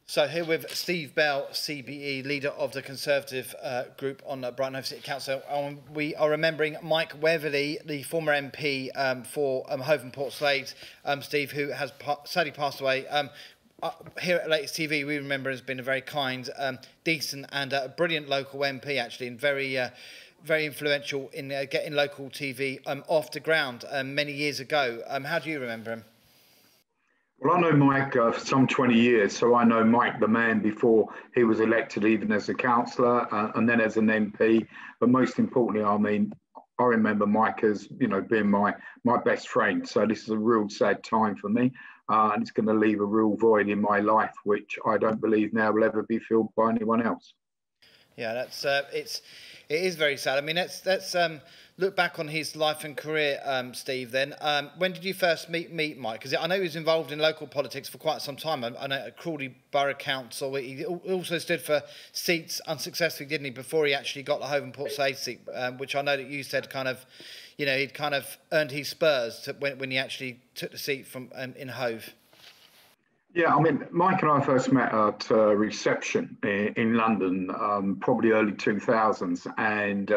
So here with Steve Bell, CBE, leader of the Conservative group on Brighton Hove City Council. We are remembering Mike Weatherley, the former MP for Hove and Portslade, Steve, who has sadly passed away. Here at Latest TV, we remember has been a very kind, decent and brilliant local MP, actually, and very influential in getting local TV off the ground many years ago. How do you remember him? Well, I know Mike for some 20 years, so I know Mike the man before he was elected, even as a councillor and then as an MP. But most importantly, I remember Mike as, being my best friend. So this is a real sad time for me, and it's going to leave a real void in my life, which I don't believe now will ever be filled by anyone else. Yeah, it is very sad. I mean, let's look back on his life and career, Steve. Then, when did you first meet Mike? Because I know he was involved in local politics for quite some time. I know at Crawley Borough Council, he also stood for seats unsuccessfully, didn't he? Before he actually got the Hove and Portslade seat, which I know that you said he'd kind of earned his spurs when he actually took the seat from in Hove. Yeah, Mike and I first met at a reception in London, probably early 2000s, and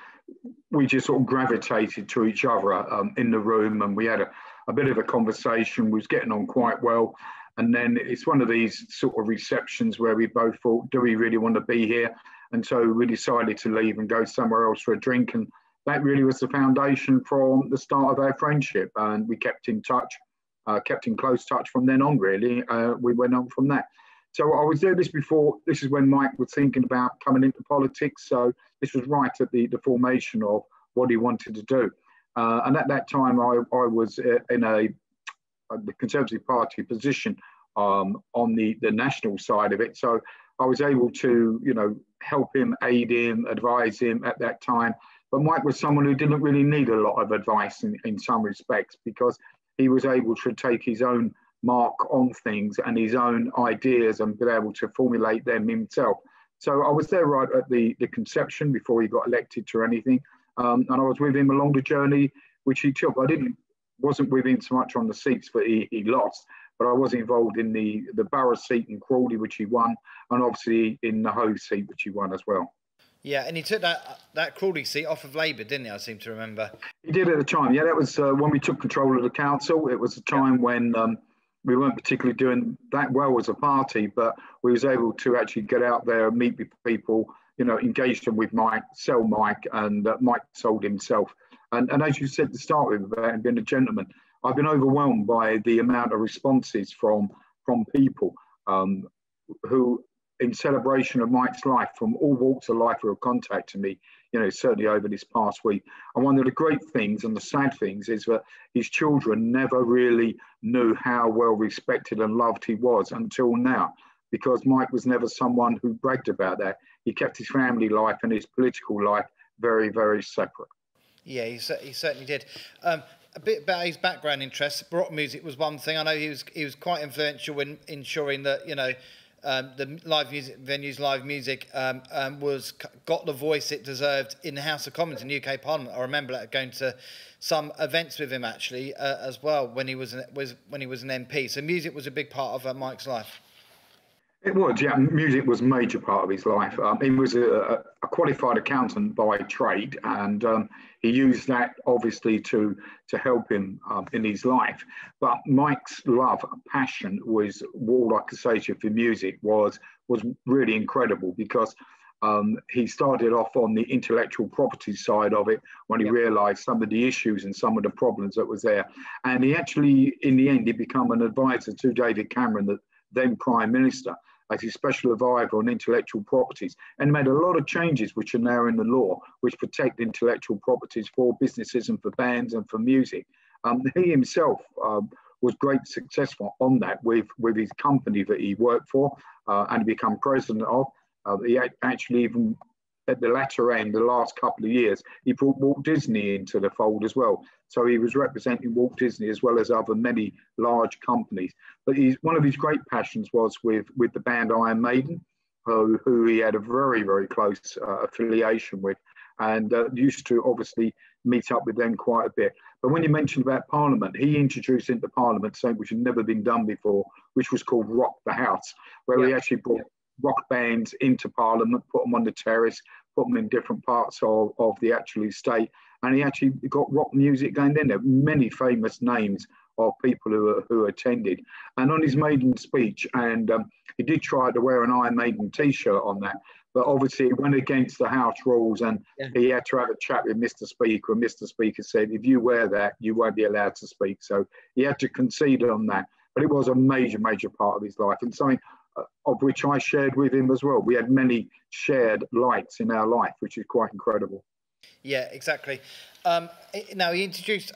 we just sort of gravitated to each other in the room, and we had a bit of a conversation. We was getting on quite well, and then it's one of these sort of receptions where we both thought, do we really want to be here? And so we decided to leave and go somewhere else for a drink, and that really was the foundation from the start of our friendship, and we kept in touch. Kept in close touch from then on, really. We went on from that. So I was there before. This is when Mike was thinking about coming into politics. So this was right at the formation of what he wanted to do. And at that time, I was in the Conservative Party position on the national side of it. So I was able to, help him, aid him, advise him at that time. But Mike was someone who didn't really need a lot of advice in some respects, because he was able to take his own mark on things and his own ideas and be able to formulate them himself. So I was there right at the conception before he got elected to anything. And I was with him along the journey which he took. Wasn't with him so much on the seats that he lost, but I was involved in the borough seat in Crawley, which he won, and obviously in the Hove seat, which he won as well. Yeah, and he took that Crawley seat off of Labour, didn't he? I seem to remember. He did at the time. Yeah, that was when we took control of the council. It was a time when we weren't particularly doing that well as a party, but we was able to actually get out there and meet with people, engage them with Mike, sell Mike, and Mike sold himself. And as you said to start with, about him being a gentleman, I've been overwhelmed by the amount of responses from people who, in celebration of Mike's life, from all walks of life, who have contacted me, certainly over this past week. And one of the great things and the sad things is that his children never really knew how well respected and loved he was until now, because Mike was never someone who bragged about that. He kept his family life and his political life very, very separate. Yeah, he certainly did. A bit about his background interests. Baroque music was one thing. I know he was quite influential in ensuring that, the live music venues, live music got the voice it deserved in the House of Commons in UK Parliament. I remember going to some events with him actually as well when he was an MP. So music was a big part of Mike's life. It was, yeah. Music was a major part of his life. He was a qualified accountant by trade, and he used that obviously to help him in his life. But Mike's love, passion, was all I could say to you for music was really incredible, because he started off on the intellectual property side of it when he realised some of the issues and some of the problems that was there. And he actually, in the end, he became an advisor to David Cameron, the then Prime Minister, as his special advisor on intellectual properties, and made a lot of changes which are now in the law, which protect intellectual properties for businesses and for bands and for music. He himself was great successful on that with his company that he worked for and become president of. He actually even at the latter end, the last couple of years, he brought Walt Disney into the fold as well. So he was representing Walt Disney as well as other many large companies. But one of his great passions was with the band Iron Maiden, who he had a very, very close affiliation with. and used to obviously meet up with them quite a bit. But when you mentioned about Parliament, he introduced into Parliament something which had never been done before, which was called Rock the House, where he actually brought rock bands into Parliament, put them on the terrace, put them in different parts of the actual estate, and he actually got rock music going in there. Many famous names of people who attended. And on his maiden speech, and he did try to wear an Iron Maiden t-shirt on that, but obviously it went against the House rules, and he had to have a chat with Mr. Speaker, and Mr. Speaker said, if you wear that, you won't be allowed to speak. So he had to concede on that. But it was a major, major part of his life, and something of which I shared with him as well. We had many shared lights in our life, which is quite incredible. Yeah, exactly. Now, he introduced,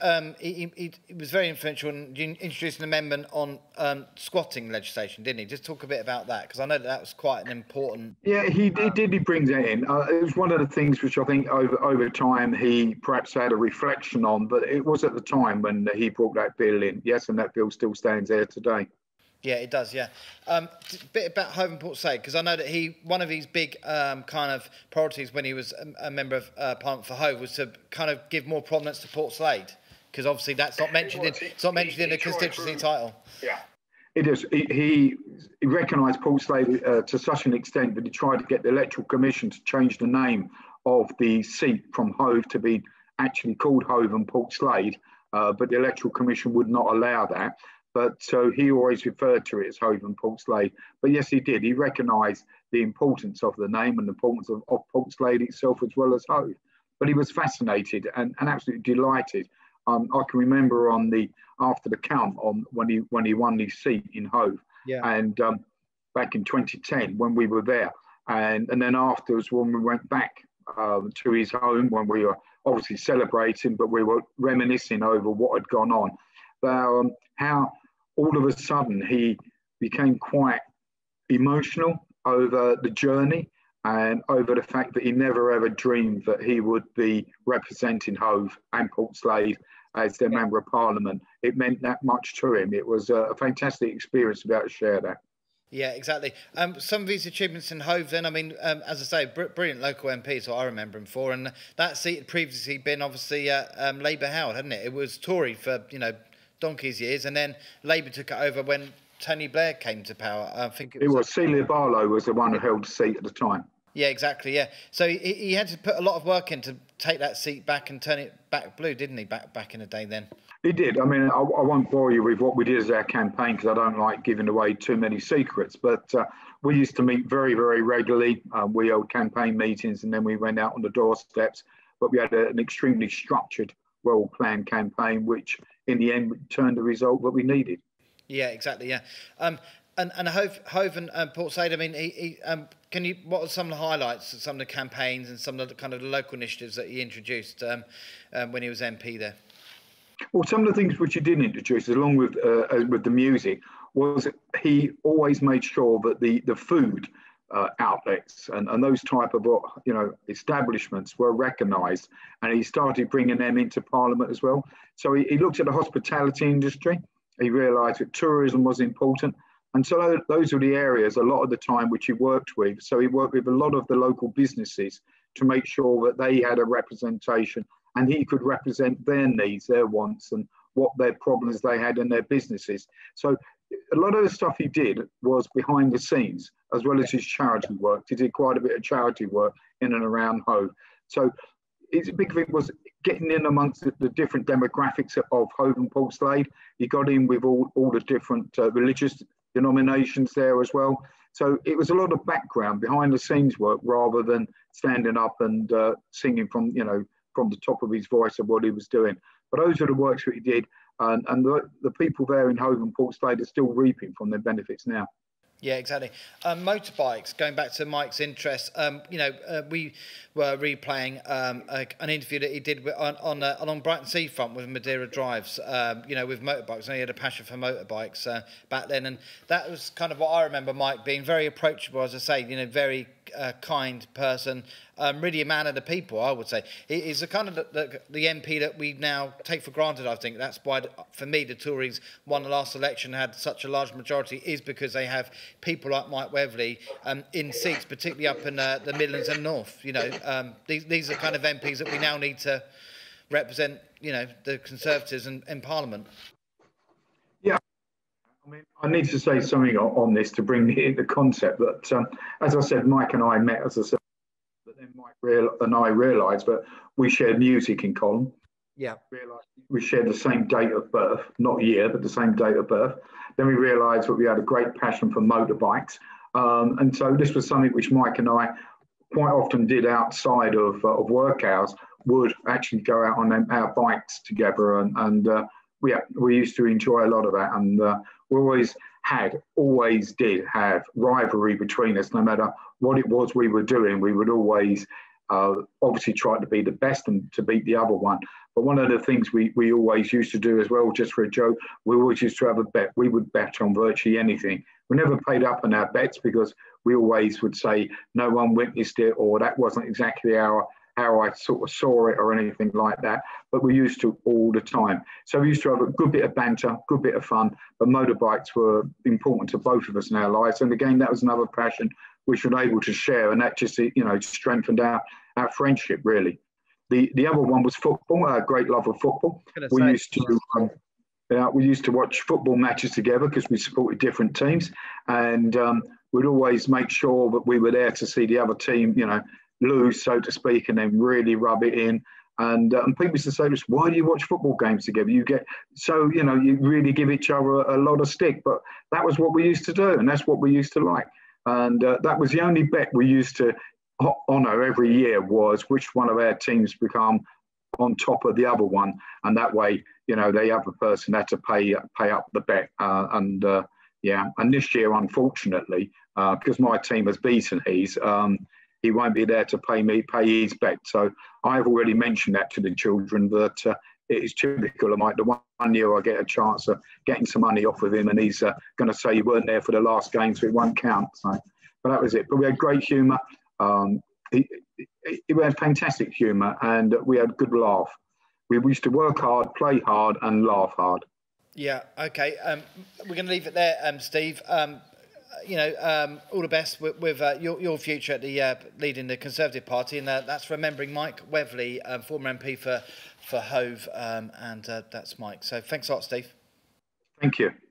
he was very influential in introducing an amendment on squatting legislation, didn't he? Just talk a bit about that, because I know that was quite an important... Yeah, he did. He brings that in. It was one of the things which I think over time he perhaps had a reflection on, but it was at the time when he brought that bill in. Yes, and that bill still stands there today. Yeah, it does, yeah. A bit about Hove and Portslade, because I know that one of his big kind of priorities when he was a member of Parliament for Hove was to kind of give more prominence to Portslade, because obviously that's not mentioned in the constituency title. Yeah, it is. He recognised Portslade to such an extent that he tried to get the Electoral Commission to change the name of the seat from Hove to be actually called Hove and Portslade, but the Electoral Commission would not allow that. But so he always referred to it as Hove and Portslade. But yes, he did. He recognised the importance of the name and the importance of Portslade itself as well as Hove. But he was fascinated and absolutely delighted. I can remember after the count when he won his seat in Hove, and back in 2010 when we were there, and then afterwards when we went back to his home, when we were obviously celebrating, but we were reminiscing over what had gone on. How all of a sudden he became quite emotional over the journey and over the fact that he never ever dreamed that he would be representing Hove and Portslade as their Member of Parliament. It meant that much to him. It was a fantastic experience to be able to share that. Yeah, exactly. Some of his achievements in Hove then, I mean, as I say, brilliant local MP, so I remember him for, and that seat had previously been obviously Labour held, hadn't it? It was Tory for, donkey's years, and then Labour took it over when Tony Blair came to power. I think it was Celia Barlow was the one who held the seat at the time. Yeah, exactly. Yeah, so he had to put a lot of work in to take that seat back and turn it back blue, didn't he? Back in the day, then. He did. I mean, I won't bore you with what we did as our campaign because I don't like giving away too many secrets. But we used to meet very, very regularly. We held campaign meetings, and then we went out on the doorsteps. But we had an extremely structured, well-planned campaign, which in the end turned the result that we needed. Yeah, exactly. Yeah, and Hove and Portslade. I mean, what are some of the highlights of some of the campaigns and some of the kind of local initiatives that he introduced when he was MP there? Well, some of the things which he did introduce, along with the music, was he always made sure that the food outlets and those type of establishments were recognised, and he started bringing them into Parliament as well. So he looked at the hospitality industry. He realised that tourism was important, and so those were the areas a lot of the time which he worked with. So he worked with a lot of the local businesses to make sure that they had a representation, and he could represent their needs, their wants, and what their problems they had in their businesses. So a lot of the stuff he did was behind the scenes, as well as his charity work. He did quite a bit of charity work in and around Hove. So his big thing was getting in amongst the different demographics of Hove and Portslade. He got in with all the different religious denominations there as well. So it was a lot of background, behind the scenes work, rather than standing up and singing from the top of his voice of what he was doing. But those are the works that he did, and the people there in Hove and Portslade are still reaping from their benefits now. Yeah, exactly. Motorbikes, going back to Mike's interest, we were replaying an interview that he did on Brighton seafront with Madeira Drives, with motorbikes. And he had a passion for motorbikes back then. And that was kind of what I remember Mike being very approachable, as I say, very kind person, really a man of the people, I would say. He's the kind of the MP that we now take for granted, I think. That's why, for me, the Tories won the last election, had such a large majority, is because they have people like Mike Weatherley in seats, particularly up in the Midlands and North. You know, these are kind of MPs that we now need to represent, you know, the Conservatives in Parliament. Yeah, I mean, I need to say something on this to bring the concept that, as I said, Mike and I met, as I said, but then Mike and I realised that we shared music in common. Yeah. We shared the same date of birth, not year, but the same date of birth. Then we realised that we had a great passion for motorbikes. And so this was something which Mike and I quite often did outside of work hours, would actually go out on our bikes together. And we used to enjoy a lot of that. And we always did have rivalry between us, no matter what it was we were doing. We would always obviously try to be the best and to beat the other one. But one of the things we always used to do as well, just for a joke, we always used to have a bet. We would bet on virtually anything. We never paid up on our bets because we always would say no one witnessed it, or that wasn't exactly how I sort of saw it or anything like that. But we used to all the time. So we used to have a good bit of banter, good bit of fun. But motorbikes were important to both of us in our lives. And again, that was another passion which we were able to share. And that just, you know, strengthened our friendship, really. The other one was football, a great love of football. We used to watch football matches together because we supported different teams. And we'd always make sure that we were there to see the other team, you know, lose, so to speak, and then really rub it in. And people used to say to us, why do you watch football games together? You get so, you know, you really give each other a lot of stick. But that was what we used to do, and that's what we used to like. And that was the only bet we used to honour every year, was which one of our teams become on top of the other one. And that way, you know, the other person had to pay up the bet. And this year, unfortunately, because my team has beaten his, he won't be there to pay his bet. So I've already mentioned that to the children, that it is typical of Mike. The one year I get a chance of getting some money off of him, and he's going to say you weren't there for the last game, so it won't count. So, but that was it. But we had great humour. He had fantastic humour, and we had a good laugh. We used to work hard, play hard, and laugh hard. Yeah, okay. We're going to leave it there, Steve. You know, all the best with your future at the leading the Conservative Party, and that's remembering Mike Weatherley, former MP for Hove, and that's Mike. So thanks a lot, Steve. Thank you.